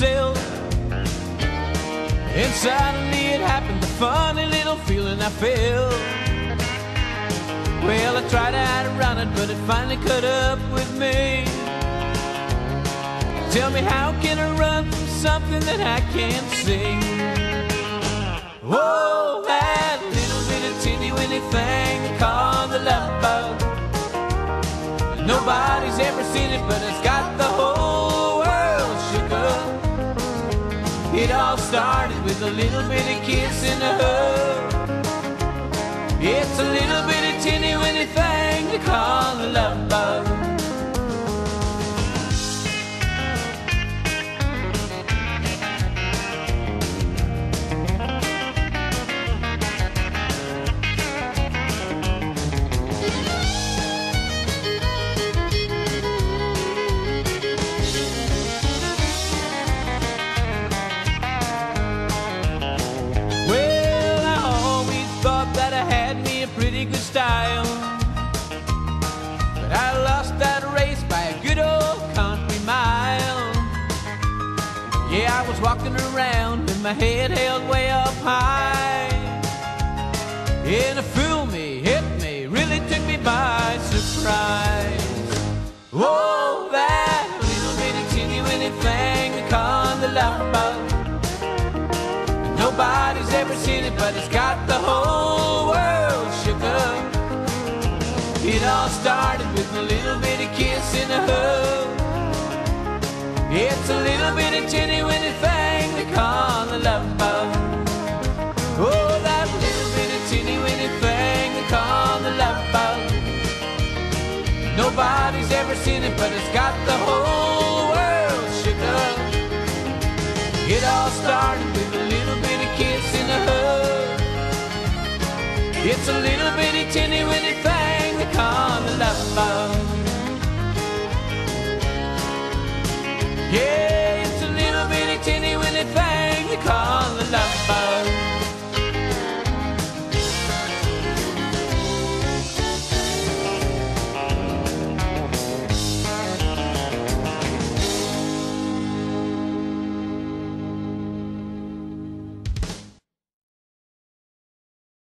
myself. And suddenly it happened, the funny little feeling I felt. Well, I tried to outrun it, but it finally caught up with me. Tell me, how can I run from something that I can't see? Whoa, that little bitty teeny-weeny thing they call the love bug. Nobody's ever seen it, but it's got the whole world shook up. It all started with a little bitty kiss in a hug. It's a little bitty teeny-weeny thing they call the love bug. Style, but I lost that race by a good old country mile. Yeah, I was walking around with my head held way up high, and a fool me, hit me, really took me by surprise. Whoa, that little bitty teeny-weeny thing they call the love bug. Nobody's ever seen it, but it's got the whole world shook up. It all started with a little bitty kiss in a hug. It's a little bitty teeny-weeny thing they call the love bug. Oh, that little bitty teeny-weeny thing they call the love bug. Nobody's ever seen it, but it's got the whole world shook up. It all started with a little bitty kiss in a hug. It's a little bitty teeny-weeny thing they call the love bug. Yeah.